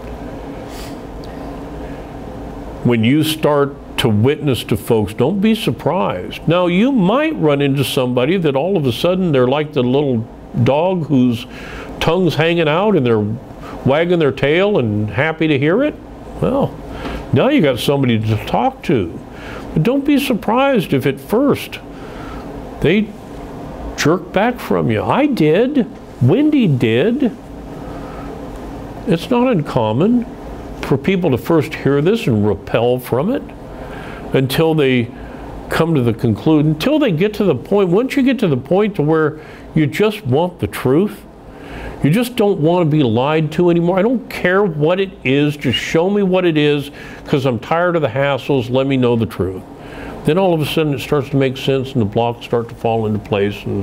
When you start to witness to folks, don't be surprised. Now, you might run into somebody that all of a sudden they're like the little dog whose tongue's hanging out and they're wagging their tail and happy to hear it. Well, now you got somebody to talk to. But don't be surprised if at first they jerk back from you. I did. Wendy did. It's not uncommon for people to first hear this and repel from it until they come to the conclusion, until they get to the point. Once you get to the point to where you just want the truth, you just don't want to be lied to anymore. I don't care what it is, just show me what it is, because I'm tired of the hassles, let me know the truth. Then all of a sudden it starts to make sense and the blocks start to fall into place, and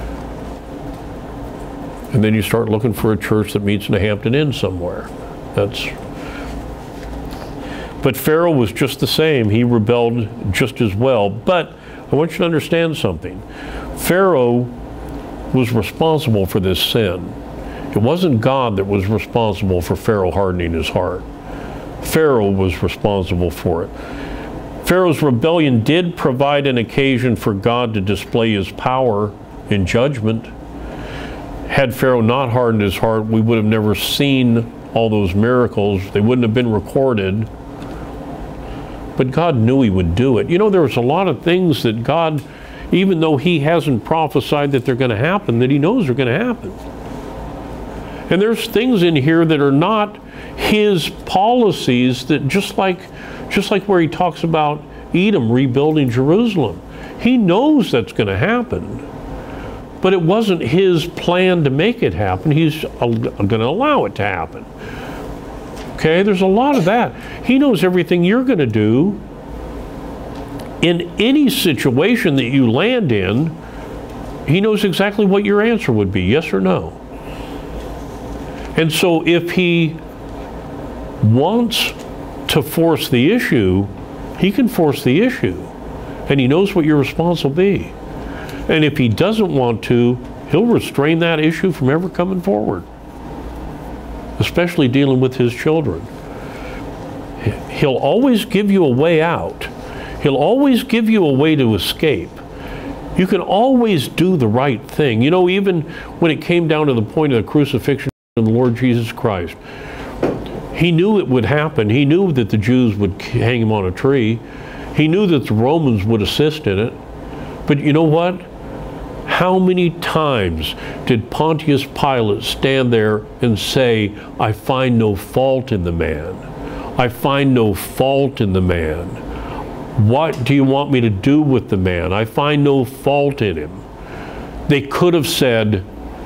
then you start looking for a church that meets in a Hampton Inn somewhere. But Pharaoh was just the same. He rebelled just as well. But I want you to understand something. Pharaoh was responsible for this sin. It wasn't God that was responsible for Pharaoh hardening his heart. Pharaoh was responsible for it. Pharaoh's rebellion did provide an occasion for God to display his power in judgment. Had Pharaoh not hardened his heart, we would have never seen all those miracles. They wouldn't have been recorded. But God knew he would do it. You know, there's a lot of things that God, even though he hasn't prophesied that they're going to happen, that he knows are going to happen. And there's things in here that are not his policies, that just like where he talks about Edom rebuilding Jerusalem. He knows that's going to happen. But it wasn't his plan to make it happen. He's going to allow it to happen. Okay, there's a lot of that. He knows everything you're going to do. In any situation that you land in, he knows exactly what your answer would be, yes or no. And so if he wants to force the issue, he can force the issue. And he knows what your response will be. And if he doesn't want to, he'll restrain that issue from ever coming forward, especially dealing with his children. He'll always give you a way out. He'll always give you a way to escape. You can always do the right thing. You know, even when it came down to the point of the crucifixion of the Lord Jesus Christ, he knew it would happen. He knew that the Jews would hang him on a tree. He knew that the Romans would assist in it. But you know what? How many times did Pontius Pilate stand there and say, I find no fault in the man. I find no fault in the man. What do you want me to do with the man? I find no fault in him. They could have said,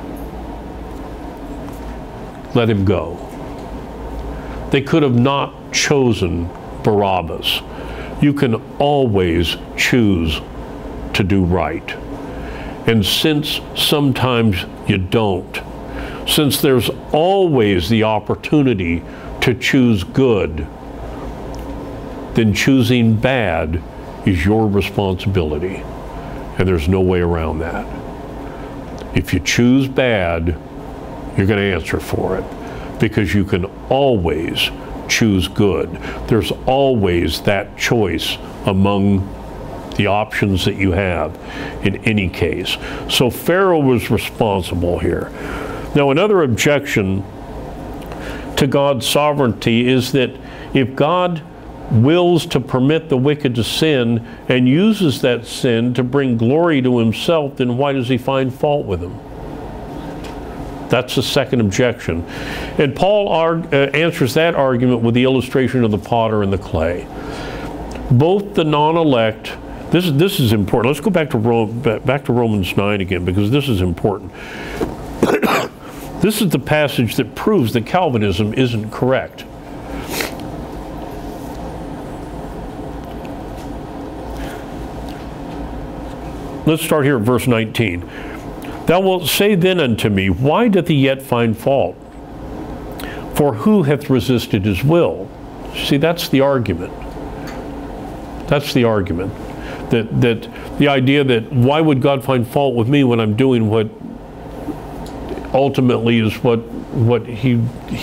let him go. They could have not chosen Barabbas. You can always choose to do right. And since sometimes you don't, since there's always the opportunity to choose good, then choosing bad is your responsibility. And there's no way around that. If you choose bad, you're going to answer for it, because you can always choose good. There's always that choice among the options that you have in any case. So Pharaoh was responsible here. Now, another objection to God's sovereignty is that if God wills to permit the wicked to sin and uses that sin to bring glory to himself, then why does he find fault with them? That's the second objection. And Paul answers that argument with the illustration of the potter and the clay. Both the non-elect, this is important. Let's go back to Romans 9 again, because this is important. This is the passage that proves that Calvinism isn't correct. Let's start here at verse 19. Thou wilt say then unto me, why doth he yet find fault? For who hath resisted his will? See, that's the argument. That's the argument. That the idea that why would God find fault with me when I'm doing what ultimately is what he's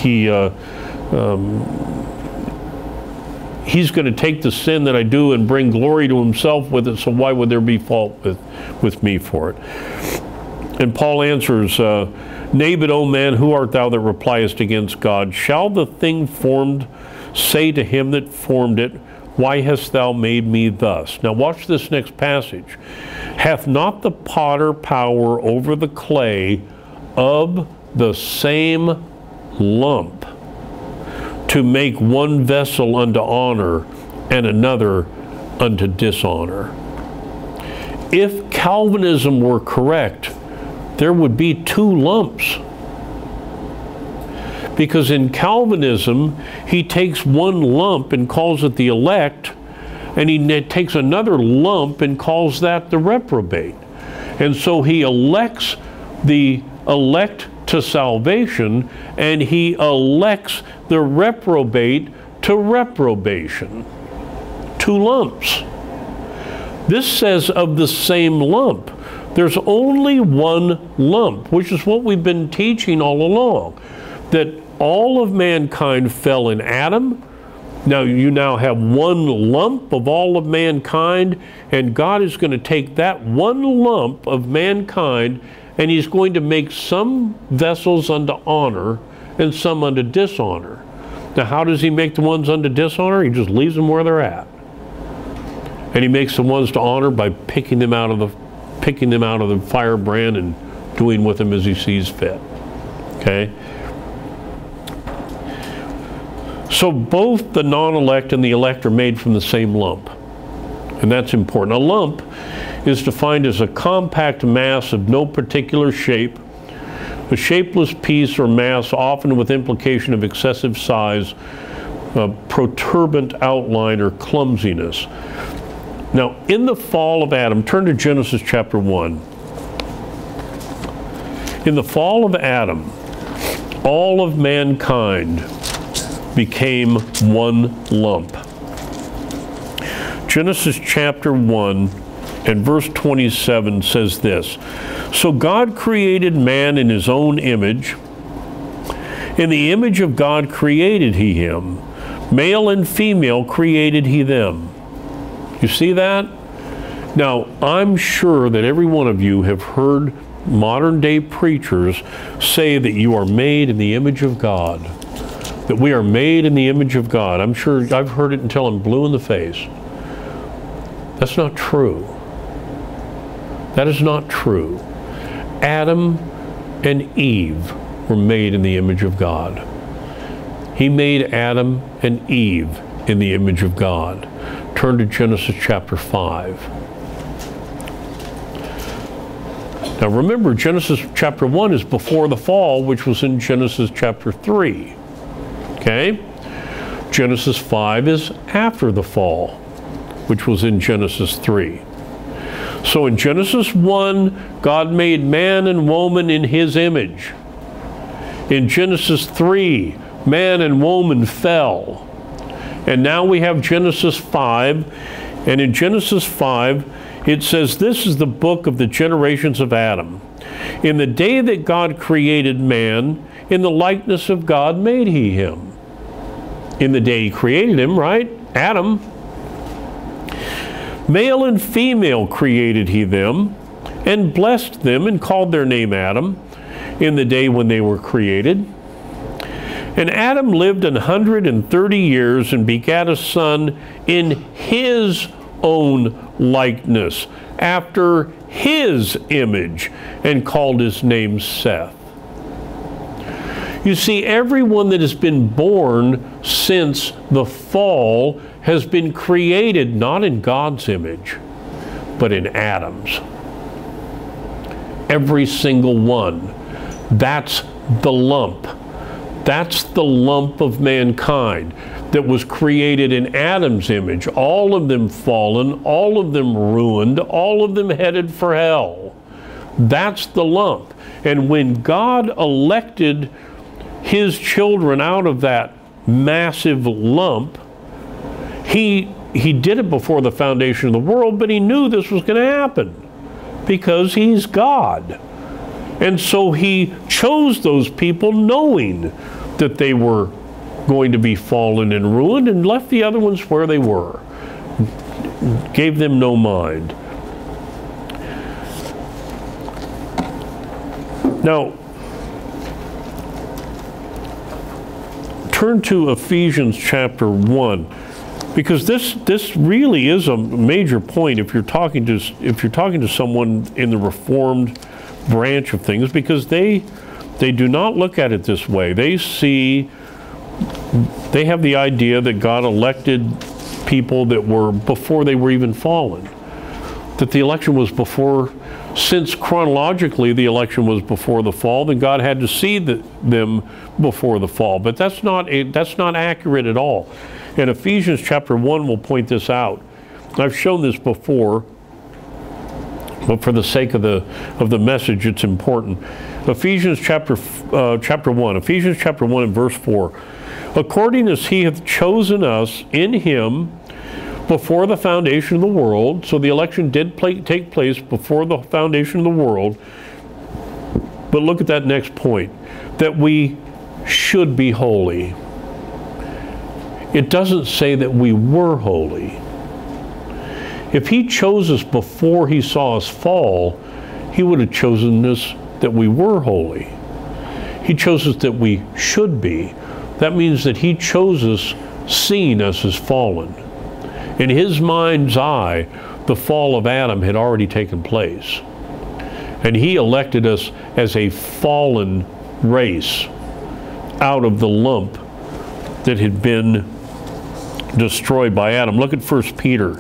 going to take the sin that I do and bring glory to himself with it, so why would there be fault with me for it? And Paul answers, Nay, but, O man, who art thou that repliest against God? Shall the thing formed say to him that formed it, why hast thou made me thus? Now watch this next passage. Hath not the potter power over the clay of the same lump to make one vessel unto honor and another unto dishonor? If Calvinism were correct, there would be two lumps. Because in Calvinism, he takes one lump and calls it the elect, and he takes another lump and calls that the reprobate. And so he elects the elect to salvation, and he elects the reprobate to reprobation. Two lumps. This says of the same lump. There's only one lump, which is what we've been teaching all along, that all of mankind fell in Adam. Now you now have one lump of all of mankind, and God is going to take that one lump of mankind, and he's going to make some vessels unto honor and some unto dishonor. Now how does he make the ones unto dishonor? He just leaves them where they're at. And he makes the ones to honor by picking them out of the firebrand and doing with them as he sees fit. Okay? So both the non-elect and the elect are made from the same lump. And that's important. A lump is defined as a compact mass of no particular shape, a shapeless piece or mass, often with implication of excessive size, protuberant outline, or clumsiness. Now, in the fall of Adam, turn to Genesis chapter 1. In the fall of Adam, all of mankind became one lump. Genesis chapter 1 and verse 27 says this: So God created man in his own image. In the image of God created he him. Male and female created he them. You see that? Now, I'm sure that every one of you have heard modern day preachers say that you are made in the image of God. That we are made in the image of God. I'm sure I've heard it until I'm blue in the face. That's not true. That is not true. Adam and Eve were made in the image of God. He made Adam and Eve in the image of God. Turn to Genesis chapter 5. Now remember, Genesis chapter 1 is before the fall, which was in Genesis chapter 3. Okay? Genesis 5 is after the fall, which was in Genesis 3. So in Genesis 1, God made man and woman in his image. In Genesis 3, man and woman fell. And now we have Genesis 5, and in Genesis 5, it says, this is the book of the generations of Adam. In the day that God created man, in the likeness of God made he him. In the day he created him, right? Adam. Male and female created he them, and blessed them, and called their name Adam, in the day when they were created. And Adam lived 130 years and begat a son in his own likeness, after his image, and called his name Seth. You see, everyone that has been born since the fall has been created not in God's image, but in Adam's. Every single one. That's the lump. That's the lump of mankind that was created in Adam's image. All of them fallen, all of them ruined, all of them headed for hell. That's the lump. And when God elected his children out of that massive lump, he did it before the foundation of the world, but he knew this was going to happen because he's God. And so he chose those people knowing that they were going to be fallen and ruined, and left the other ones where they were. Gave them no mind. Now, turn to Ephesians chapter 1, because this really is a major point if you're talking to someone in the Reformed branch of things, because they do not look at it this way. They have the idea that God elected people that were before they were even fallen. That the election was before, since chronologically the election was before the fall, then God had to see them before the fall. But that's not accurate at all. And Ephesians chapter 1 will point this out. I've shown this before, but for the sake of the message, it's important. Ephesians chapter 1. Ephesians chapter 1 and verse 4. According as he hath chosen us in him before the foundation of the world. So the election did take place before the foundation of the world. But look at that next point, that we should be holy. It doesn't say that we were holy. If he chose us before he saw us fall, he would have chosen us that we were holy. He chose us that we should be. That means that he chose us seeing us as fallen. In his mind's eye, the fall of Adam had already taken place. And he elected us as a fallen race out of the lump that had been destroyed by Adam. Look at 1 Peter.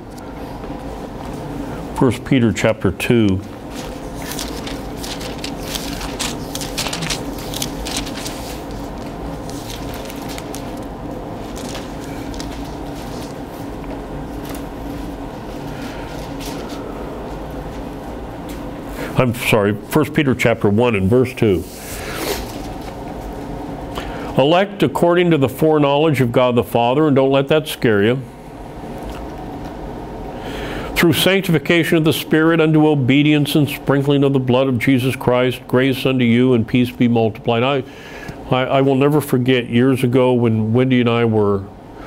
1 Peter chapter 2. I'm sorry, 1 Peter chapter 1 and verse 2. Elect according to the foreknowledge of God the Father, and don't let that scare you, through sanctification of the Spirit unto obedience and sprinkling of the blood of Jesus Christ, grace unto you and peace be multiplied. I will never forget years ago when Wendy and I were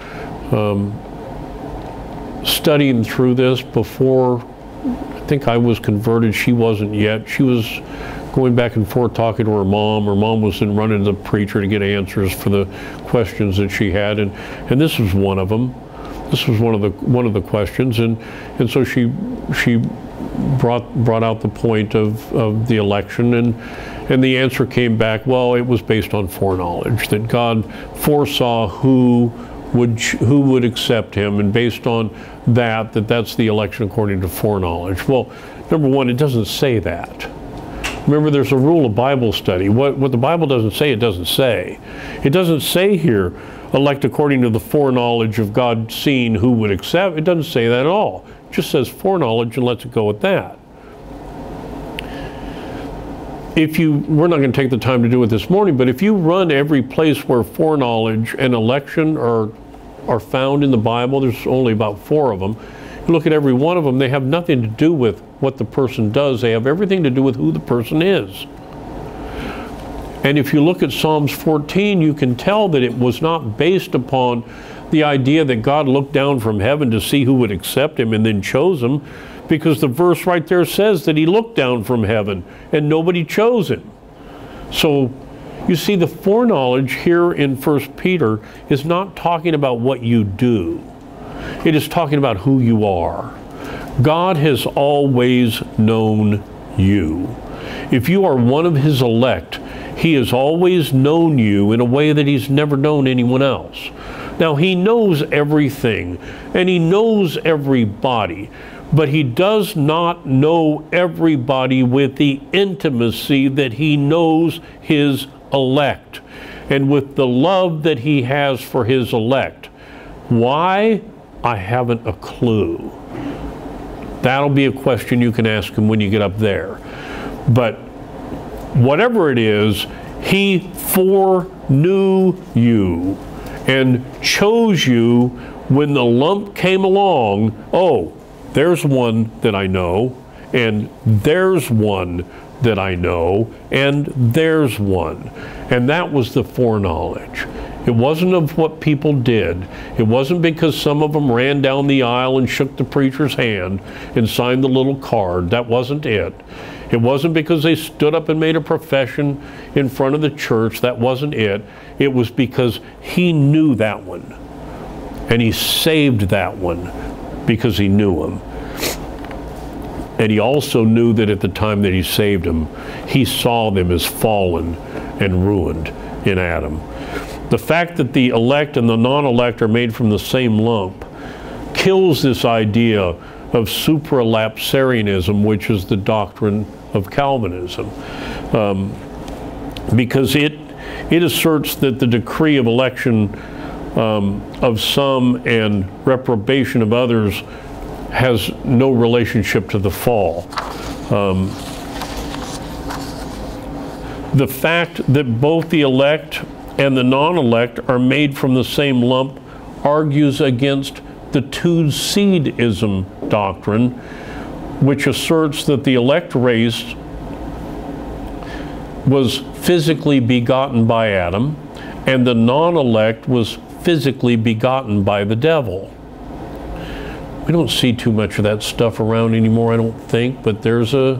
studying through this before I think I was converted. She wasn't yet. She was going back and forth talking to her mom. Her mom was then running to the preacher to get answers for the questions that she had, and this was one of them. This was one of the questions, and so she brought out the point of the election, and the answer came back, well, it was based on foreknowledge, that God foresaw who would accept him, and based on that's the election according to foreknowledge. Well, number one, it doesn't say that. Remember, there's a rule of Bible study. What the Bible doesn't say, it doesn't say. It doesn't say here, elect according to the foreknowledge of God seeing who would accept. It doesn't say that at all. It just says foreknowledge and lets it go at that. We're not going to take the time to do it this morning, but if you run every place where foreknowledge and election are found in the Bible, there's only about 4 of them. You look at every one of them, they have nothing to do with what the person does. They have everything to do with who the person is. And if you look at Psalms 14, you can tell that it was not based upon the idea that God looked down from heaven to see who would accept him and then chose him, because the verse right there says that he looked down from heaven and nobody chose him. So you see, the foreknowledge here in 1 Peter is not talking about what you do. It is talking about who you are. God has always known you. If you are one of his elect, he has always known you in a way that he's never known anyone else. Now, he knows everything, and he knows everybody, but he does not know everybody with the intimacy that he knows his elect, and with the love that he has for his elect. Why? I haven't a clue. That'll be a question you can ask him when you get up there. But whatever it is, he foreknew you and chose you when the lump came along. Oh, there's one that I know, and there's one that I know, and there's one. And that was the foreknowledge. It wasn't of what people did. It wasn't because some of them ran down the aisle and shook the preacher's hand and signed the little card. That wasn't it. It wasn't because they stood up and made a profession in front of the church. That wasn't it. It was because he knew that one. And he saved that one because he knew him. And he also knew that at the time that he saved them, he saw them as fallen and ruined in Adam. The fact that the elect and the non-elect are made from the same lump kills this idea of supralapsarianism, which is the doctrine of Calvinism, because it asserts that the decree of election of some and reprobation of others has no relationship to the fall. The fact that both the elect and the non-elect are made from the same lump argues against the two-seedism doctrine, which asserts that the elect race was physically begotten by Adam, and the non-elect was physically begotten by the devil. We don't see too much of that stuff around anymore, I don't think, but there's a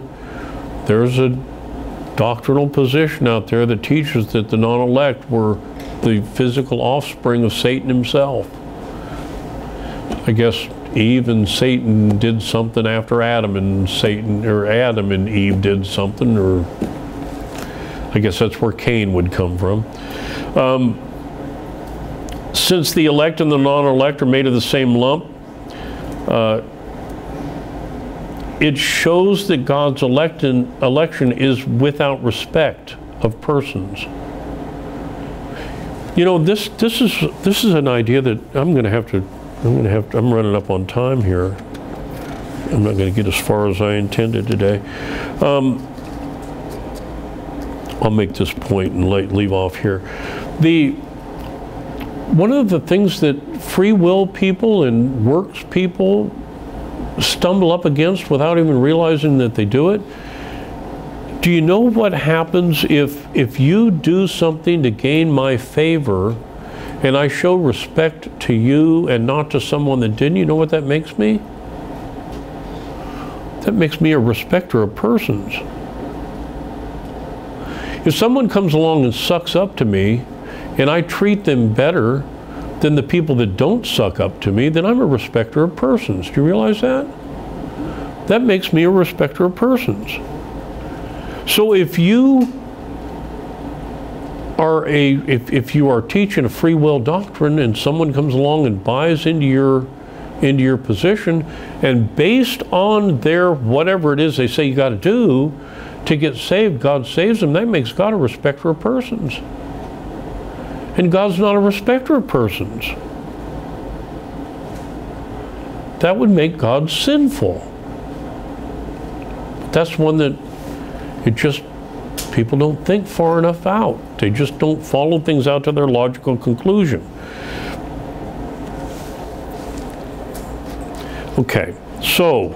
doctrinal position out there that teaches that the non-elect were the physical offspring of Satan himself. I guess Eve and Satan did something after Adam and Adam and Eve did something, or I guess that's where Cain would come from. Since the elect and the non-elect are made of the same lump, it shows that God's election is without respect of persons. You know, this is an idea that I'm running up on time here. I'm not going to get as far as I intended today. I'll make this point and leave off here. One of the things that free will people and works people stumble up against without even realizing that they do it. Do you know what happens if you do something to gain my favor and I show respect to you and not to someone that didn't? You know what that makes me? That makes me a respecter of persons. If someone comes along and sucks up to me and I treat them better than the people that don't suck up to me, then I'm a respecter of persons. Do you realize that? That makes me a respecter of persons. So if you are if you are teaching a free will doctrine and someone comes along and buys into your position, and based on their whatever it is they say you got to do to get saved, God saves them, that makes God a respecter of persons. And God's not a respecter of persons. That would make God sinful. But that's one that people don't think far enough out. They just don't follow things out to their logical conclusion. Okay, so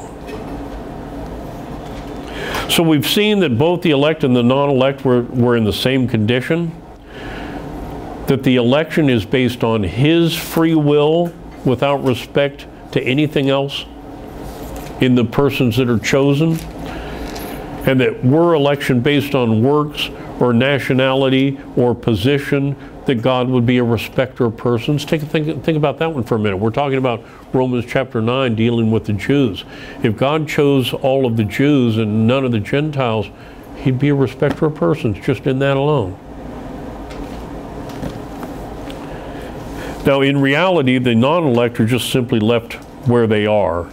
we've seen that both the elect and the non-elect were in the same condition, that the election is based on his free will without respect to anything else in the persons that are chosen, and that we're election based on works or nationality or position, that God would be a respecter of persons. Think about that one for a minute. We're talking about Romans chapter 9 dealing with the Jews. If God chose all of the Jews and none of the Gentiles, he'd be a respecter of persons just in that alone. Now, in reality, the non-elect are just simply left where they are.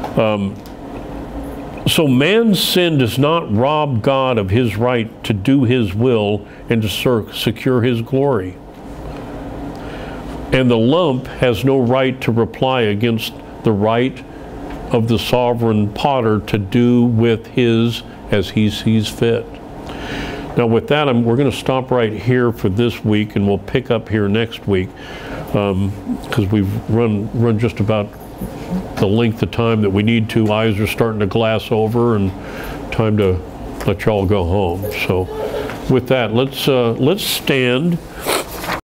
So man's sin does not rob God of his right to do his will and to secure his glory. And the lump has no right to reply against the right of the sovereign potter to do with his as he sees fit. Now with that, we're going to stop right here for this week, and we'll pick up here next week, because we've run just about the length of time that we need to. Eyes are starting to glass over, and time to let y'all go home. So with that, let's stand.